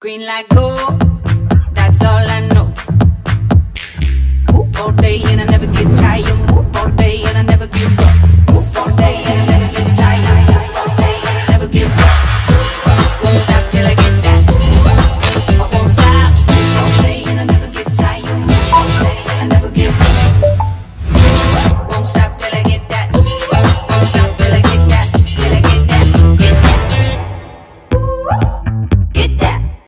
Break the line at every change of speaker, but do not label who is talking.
Green like gold, that's all I know. Move all day and I never get tired. Move all day and I